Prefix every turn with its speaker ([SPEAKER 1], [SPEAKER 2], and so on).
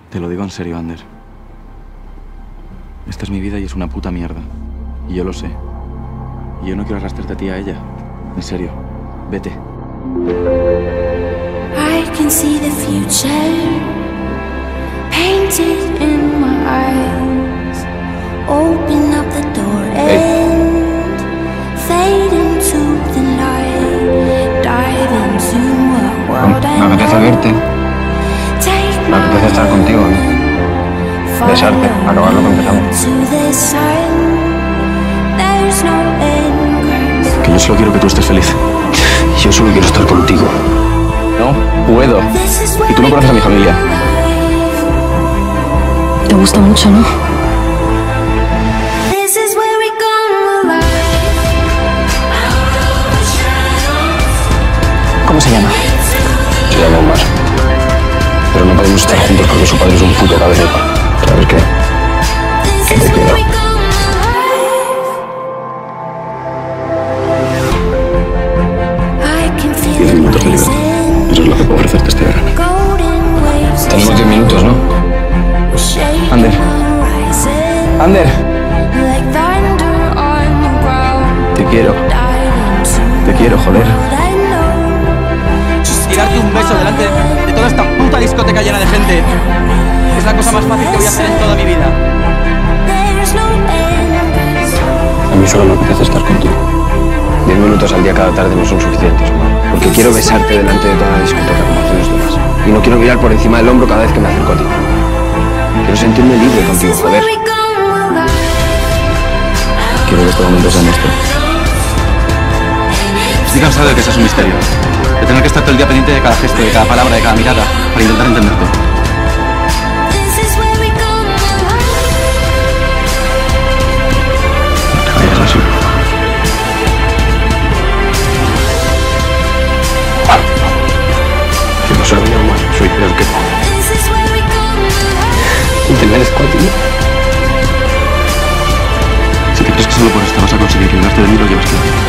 [SPEAKER 1] Te lo digo en serio, Ander. Esta es mi vida y es una puta mierda. Y yo lo sé. Y yo no quiero arrastrarte a ti a ella. En serio. Vete.
[SPEAKER 2] I can see the future painted in my eyes. Open up the door and fade into the night. Dive into a world I know.
[SPEAKER 3] Me apetece verte. Me apetece estar contigo, ¿no? Besarte, acabar lo que empezamos.
[SPEAKER 1] Que yo solo quiero que tú estés feliz.
[SPEAKER 3] Yo solo quiero estar contigo.
[SPEAKER 1] No puedo. Y tú no conoces a mi familia.
[SPEAKER 4] Te gusta mucho, ¿no?
[SPEAKER 3] ¿Cómo se llama? Se llama Omar. Pero no podemos estar juntos porque su padre es un puto cabeza. ¿Sabes qué? Que te quiero.
[SPEAKER 1] 10 minutos de libertad. Eso es lo que puedo ofrecerte este verano.
[SPEAKER 3] Tenemos 10 minutos, ¿no?
[SPEAKER 1] Ander. Ander. Te quiero. Te quiero, joder.
[SPEAKER 5] Tirarte un beso delante de toda esta puta discoteca llena de gente es la cosa más fácil que voy a hacer en toda mi vida.
[SPEAKER 3] A mí solo me apetece estar contigo. 10 minutos al día cada tarde no son suficientes, Omar. Porque quiero besarte delante de toda la discoteca como hacen los demás. Y no quiero mirar por encima del hombro cada vez que me acerco a ti. Quiero sentirme libre contigo, joder.
[SPEAKER 1] Quiero que este momento sea nuestro. Estoy cansado de que seas un misterio. De tener que estar todo el día pendiente de cada gesto, de cada palabra, de cada mirada, para intentar entenderte.
[SPEAKER 3] No te vayas así. Yo no soy Omar, soy peor que tú. Y te merezco a ti.
[SPEAKER 1] Si te crees que solo por esto vas a conseguir librarte de mí, lo llevas claro.